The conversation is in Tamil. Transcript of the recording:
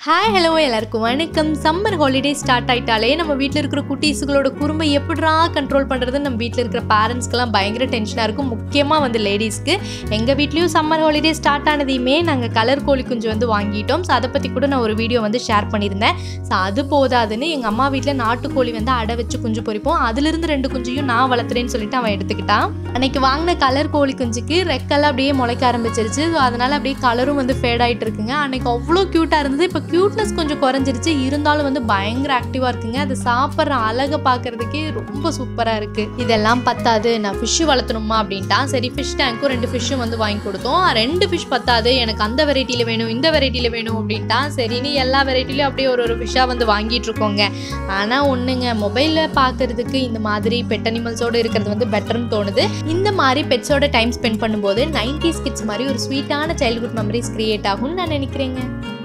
ஹாய் ஹலோ எல்லாருக்கும் வணக்கம். சம்மர் ஹாலிடே ஸ்டார்ட் ஆகிட்டாலே நம்ம வீட்டில் இருக்கிற குட்டீஸுகளோட குறும்பை எப்படிரா கண்ட்ரோல் பண்ணுறது நம்ம வீட்டில் இருக்கிற பேரண்ட்ஸ்க்கெல்லாம் பயங்கர டென்ஷனாக இருக்கும். முக்கியமாக வந்து லேடிஸ்க்கு. எங்கள் வீட்லேயும் சம்மர் ஹாலிடே ஸ்டார்ட் ஆனதையுமே நாங்கள் கலர் கோழி குஞ்சு வந்து வாங்கிட்டோம். ஸோ அதை பற்றி கூட நான் ஒரு வீடியோ வந்து ஷேர் பண்ணியிருந்தேன். ஸோ அது போதாதுன்னு எங்கள் அம்மா வீட்டில் நாட்டுக்கோழி வந்து அடை வச்சு குஞ்சு பொறிப்போம். அதுலேருந்து 2 குஞ்சையும் நான் வளர்த்துறேன்னு சொல்லிட்டு அவன் எடுத்துக்கிட்டான். அன்றைக்கி வாங்கின கலர் கோழி குஞ்சுக்கு ரெக்கெல்லாம் அப்படியே முளைக்க ஆரம்பிச்சிருச்சு. ஸோ அதனால் அப்படியே கலரும் வந்து ஃபேட் ஆகிட்டு இருக்குங்க. அன்றைக்கி அவ்வளோ க்யூட்டாக இருந்தது. இப்போ க்யூட்னஸ் கொஞ்சம் குறைஞ்சிருச்சு, இருந்தாலும் வந்து பயங்கர ஆக்டிவாக இருக்குங்க. அது சாப்பிட்ற அழகை பார்க்குறதுக்கே ரொம்ப சூப்பராக இருக்குது. இதெல்லாம் பத்தாது, நான் ஃபிஷ்ஷு வளர்த்தணுமா அப்படின்ட்டா. சரி, ஃபிஷ் டேங்க்கும் 2 ஃபிஷ்ஷும் வந்து வாங்கி கொடுத்தோம். 2 ஃபிஷ் பத்தாது, எனக்கு அந்த வெரைட்டியில் வேணும், இந்த வெரைட்டியில் வேணும் அப்படின்ட்டா. சரின்னு எல்லா வெரைட்டிலையும் அப்படியே ஒரு ஃபிஷ்ஷாக வந்து வாங்கிட்டு இருக்கோங்க. ஆனால் ஒன்றுங்க, மொபைலில் பார்க்குறதுக்கு இந்த மாதிரி பெட் அனிமல்ஸோடு இருக்கிறது வந்து பெட்டர்னு தோணுது. இந்த மாதிரி பெட்ஸோட டைம் ஸ்பெண்ட் பண்ணும்போது 90s கிட்ஸ் மாதிரி ஒரு ஸ்வீட்டான சைல்ட்ஹுட் மெமரிஸ் கிரியேட் ஆகும்னு நான் நினைக்கிறேங்க.